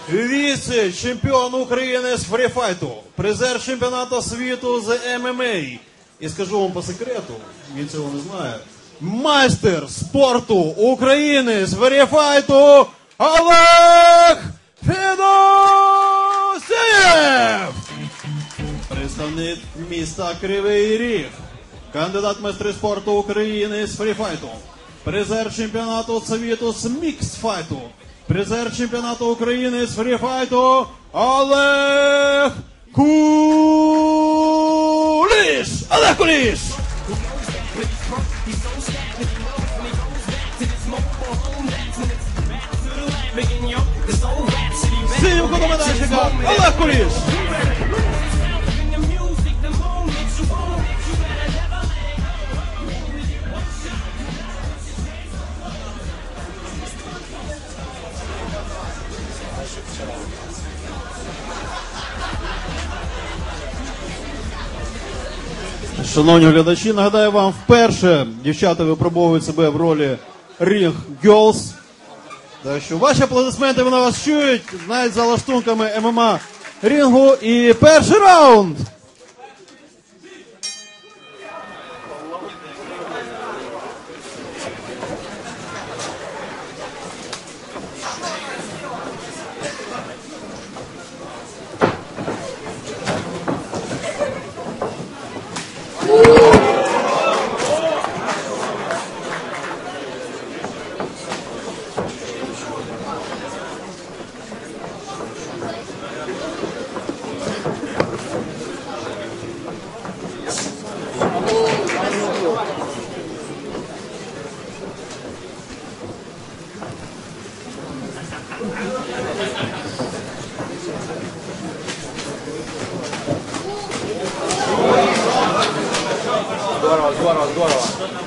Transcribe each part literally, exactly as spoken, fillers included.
віце-чемпіон України з фріфайту, призер чемпіонату світу з ем ем а. І скажу вам по секрету, він цього не знає, майстер спорту України з фріфайту Олег Федосєєв! Представник міста Кривий Ріг, кандидат в майстри спорту України з фріфайту, призер чемпіонату світу з міксфайту, призер чемпіонату України з фріфайту Олег Куліш! Олег Куліш! Синім кутом медальчика Олег Куліш! Шановні глядачі, нагадаю вам, вперше дівчата випробовують себе в ролі Ring Girls. Так що ваші аплодисменти, вони вас чують, навіть за лаштунками ем ем а рінгу. І перший раунд! Здорово, здорово, здорово.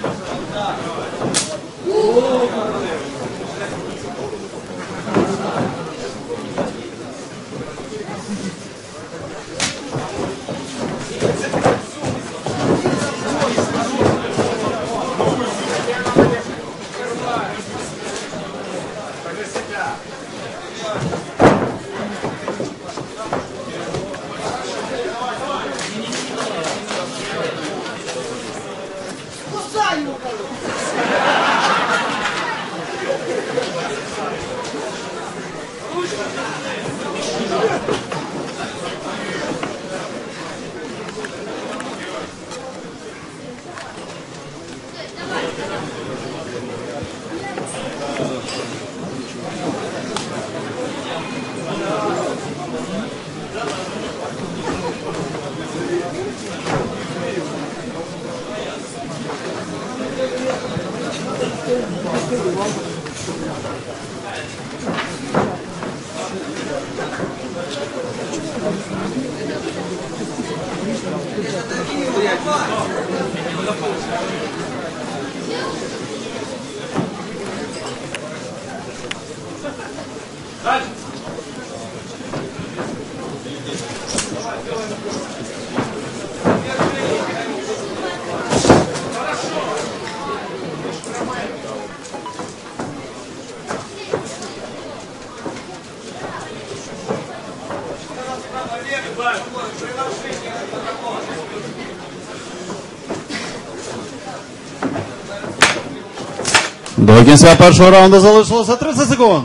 До кінця першого раунду залишилося тридцять секунд.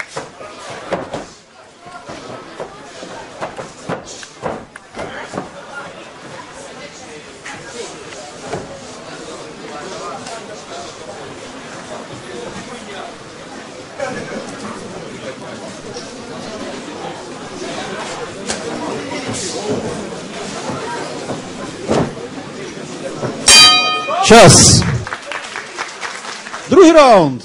Час. Другий раунд.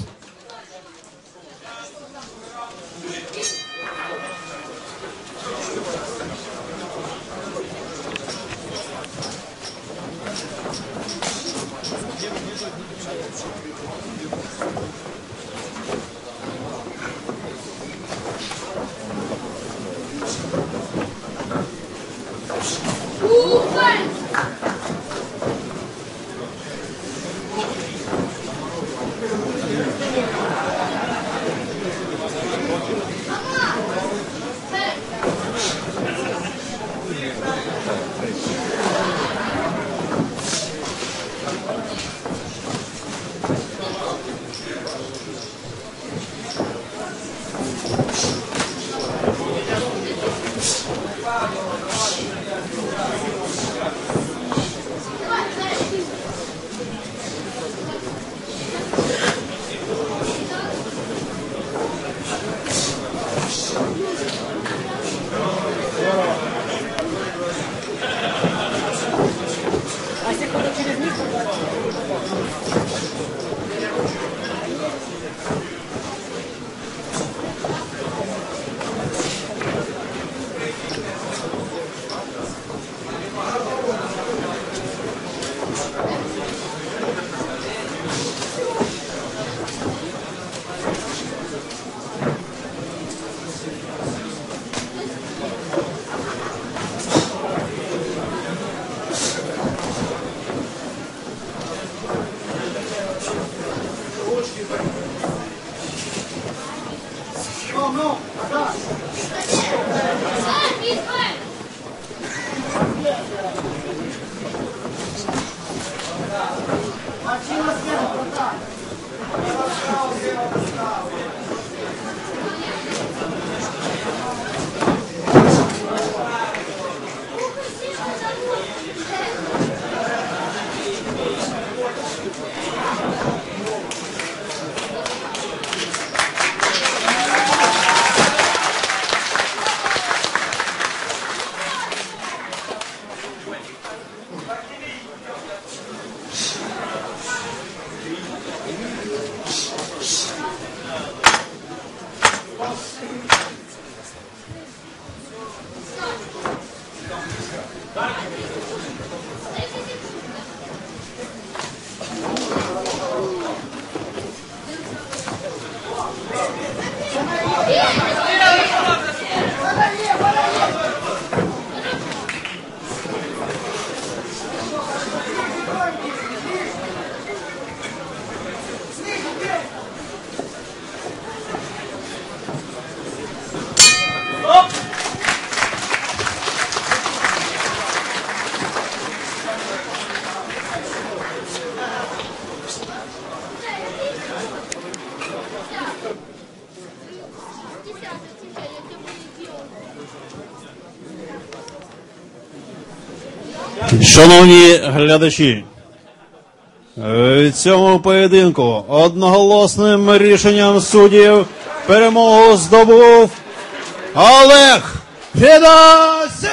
Шановні глядачі, в цьому поєдинку одноголосним рішенням суддів перемогу здобув Олег Федосєєв!